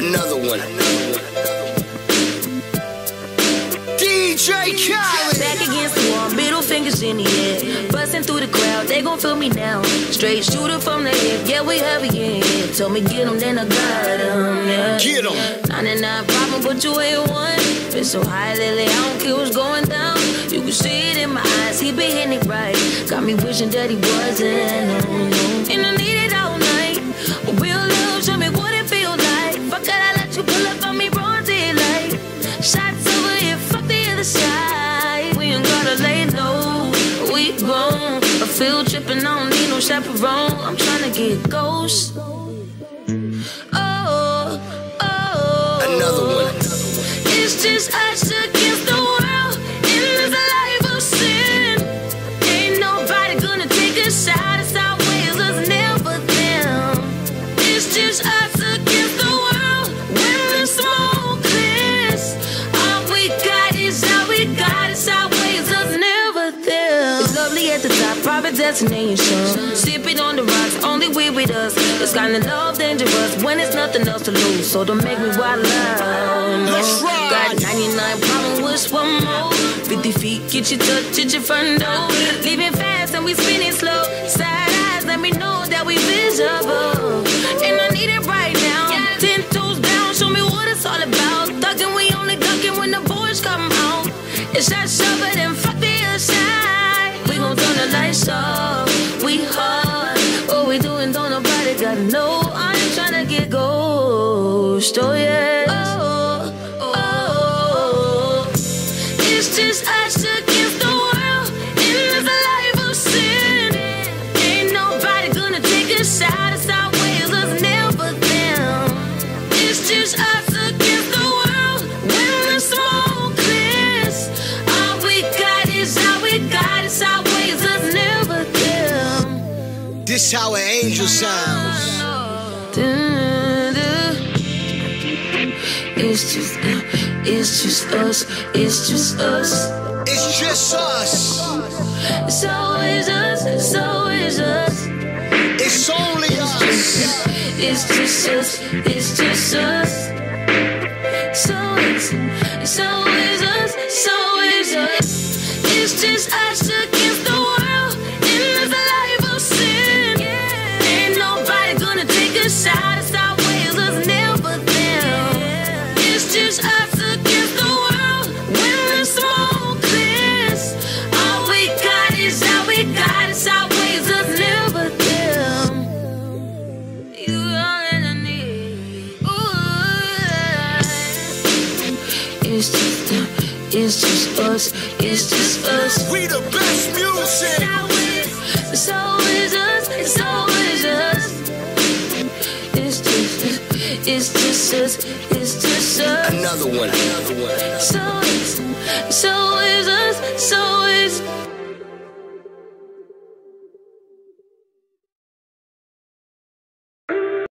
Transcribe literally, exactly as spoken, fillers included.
Another one. D J Khaled. Back against the wall, middle fingers in the air. Busting through the crowd, they gon' feel me now. Straight shooter from the hip, yeah, we heavy in here. Told me get 'em, then I got 'em, yeah. Get 'em. ninety-nine problem, but you ain't one. Been so high lately, I don't care what's going down. You can see it in my eyes, he been hitting it right. Got me wishing that he wasn't, no, no. And I need it all night. But real love, show me what it feels like. Fuck it, I let you pull up on me, broad daylight. Shots over here, fuck the other side. We ain't gotta lay low, we grown. A field tripping, I don't need no chaperone. I'm tryna get ghost. Oh, oh. Another one. It's just us against the world in this life of sin. Ain't nobody gonna take us out. It's our ways, us never them. It's just us against the world when the smoke clears. All we got is all we got. It's our ways, us never them. It's lovely at the top, private destination. Sipping on the rocks, only we with us. It's kind of love dangerous when it's nothing else to lose. So don't make me wild out. Let's ride. Got ninety-nine problem with one more. fifty feet, get you touch at your front door. Leaving fast and we spinning slow. Side eyes, let me know that we visible. And I need it right now. Ten toes down, show me what it's all about. Thugging, we only ducking when the boys come out. It's that shove it and fuck the other side. We gon' turn the lights off. We hard. What we doing, don't nobody gotta know. I ain't tryna get ghost, oh yeah. Oh, oh. It's just us against the world in this life of sin. Ain't nobody gonna take us out. It's our ways, us never them. It's just us against the world when the smoke clears. All we got is all we got. It's our ways, us never them. This how an angel sounds. It's just, it's just us, it's just us. It's just us. It's always us, it's always us. It's only us. It's just us, it's just us. So it's, it's always us, it's always us. It's just us against the world in this life of sin. Ain't nobody gonna take us out. It's our ways, us never them. It's just us against the world when the smoke clears. All we got is all we got. It's our ways, us never them. You all that I need. Ooh. It's just, it's just us. It's just us. We the best music. It's always us. It's always us. It's just, it's just us. It's just us. Another one. Another one. So it's, so is us. So is.